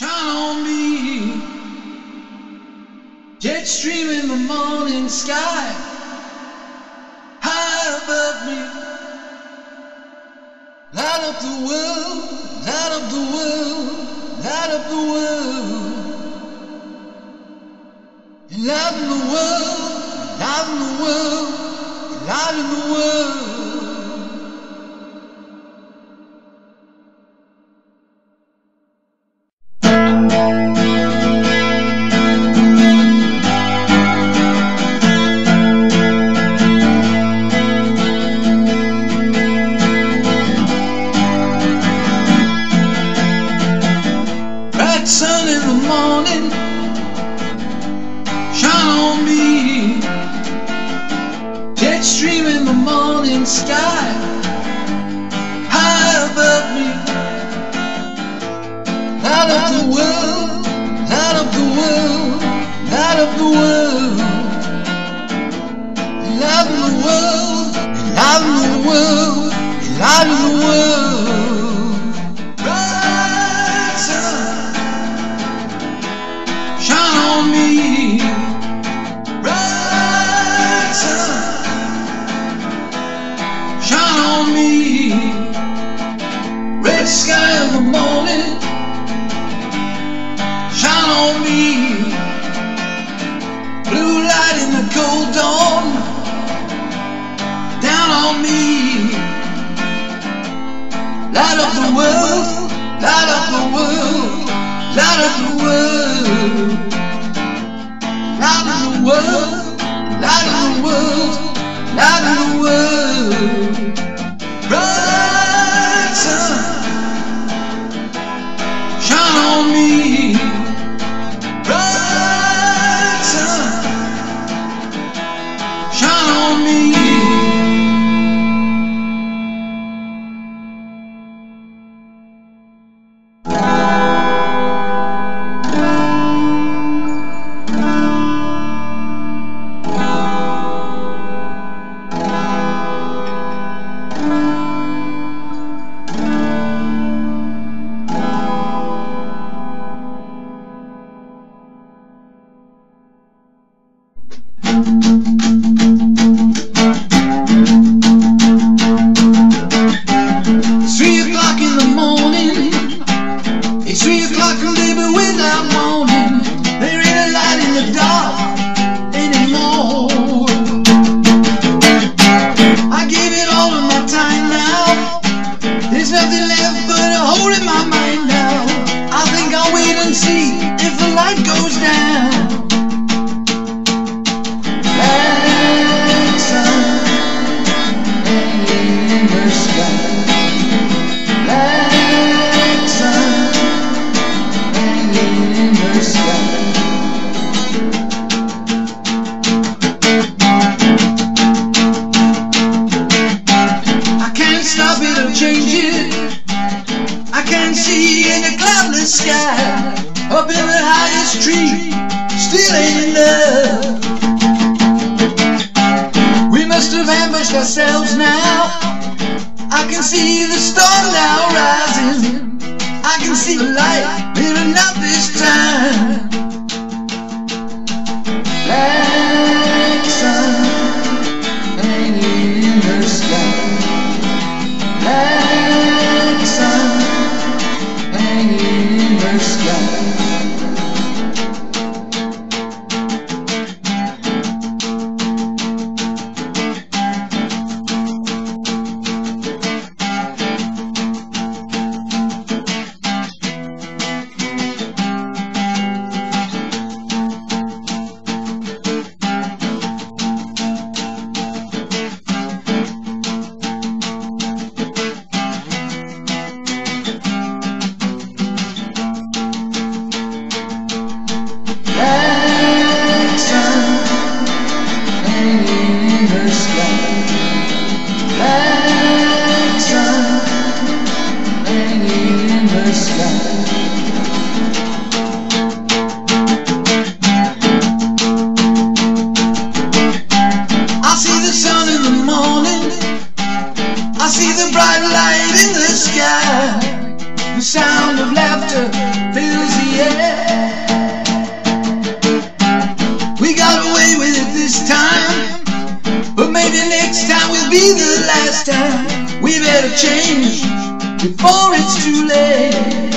Shine on me, jet stream in the morning sky, high above me. Light up the world, light up the world, light up the world. Enliven the world, enliven the world, enliven the world. Bright sun in the morning, shine on me. Jet stream in the morning sky, high above me. Light up the world, light up the world, light up the world. Enliven the world, enliven the world, enliven the world. Bright sun, shine on me. Bright sun, shine on me. Red sky in the morning, shine on me. Blue light in the cold dawn, down on me. Light up the world, light up the world, light up the world. Light up the world, light up the world, light up the world. Bright sun, shine on me. Bright sun, shine on me. It's 3 o'clock, a little bit without morning. There ain't a light in the dark anymore. I gave it all of my time now. There's nothing left but a hole in my mind now. I think I'll wait and see if the light goes down. Black sun hanging in the sky. Black sun hanging in the sky. I can't stop it or change it. I can't see in the cloudless sky. Up in the highest tree, still ain't enough. We must have ambushed ourselves now. I can see the storm now rising. I can see the light, maybe not this time. Black sun hanging in the sky. Black sun hanging in the sky. sound of laughter fills the air. We got away with it this time, but maybe next time will be the last time. We better change before it's too late.